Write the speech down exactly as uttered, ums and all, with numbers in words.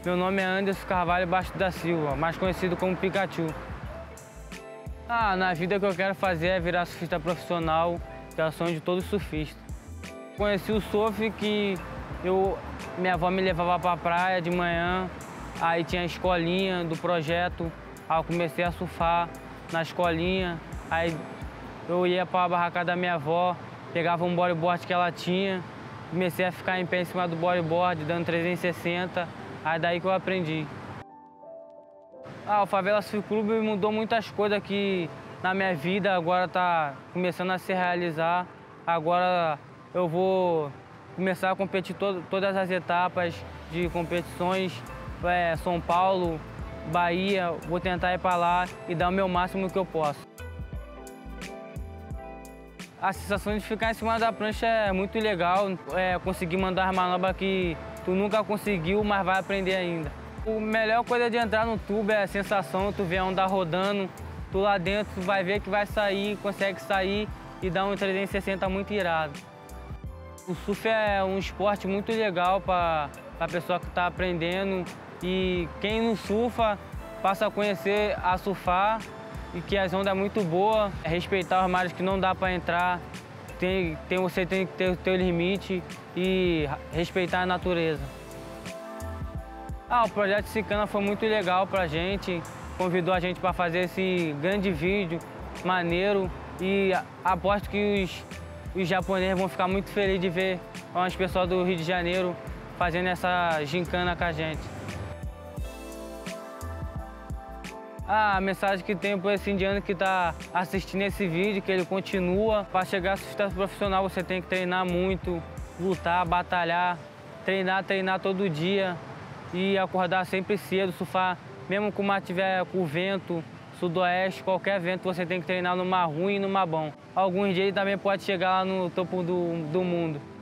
Meu nome é Anderson Carvalho Bastos da Silva, mais conhecido como Pikachu. Ah, na vida que eu quero fazer é virar surfista profissional, que é o sonho de todo surfista. Conheci o surf que eu, minha avó me levava para a praia de manhã, aí tinha a escolinha do projeto, aí eu comecei a surfar na escolinha, aí eu ia para a barraca da minha avó, pegava um bodyboard que ela tinha, comecei a ficar em pé em cima do bodyboard, dando trezentos e sessenta, aí daí que eu aprendi. Ah, o Favela Surf Club mudou muitas coisas aqui na minha vida, agora está começando a se realizar. Agora eu vou começar a competir to todas as etapas de competições, é, São Paulo, Bahia, vou tentar ir para lá e dar o meu máximo que eu posso. A sensação de ficar em cima da prancha é muito legal, é, conseguir mandar as manobras que tu nunca conseguiu, mas vai aprender ainda. A melhor coisa de entrar no tubo é a sensação, tu vê a onda rodando, tu lá dentro tu vai ver que vai sair, consegue sair e dar um trezentos e sessenta muito irado. O surf é um esporte muito legal para a pessoa que está aprendendo e quem não surfa passa a conhecer a surfar e que as ondas é muito boa, é respeitar os mares que não dá para entrar, tem, tem, você tem que ter o teu limite e respeitar a natureza. Ah, o projeto Cicana foi muito legal pra gente, convidou a gente para fazer esse grande vídeo, maneiro, e aposto que os, os japoneses vão ficar muito felizes de ver umas pessoas do Rio de Janeiro fazendo essa gincana com a gente. Ah, a mensagem que tenho para esse indiano que está assistindo esse vídeo, que ele continua. Para chegar a surfista profissional você tem que treinar muito, lutar, batalhar, treinar, treinar todo dia e acordar sempre cedo, surfar, mesmo que o mar tiver com vento, sudoeste, qualquer vento, você tem que treinar no mar ruim e no mar bom. Alguns dias ele também pode chegar lá no topo do, do mundo.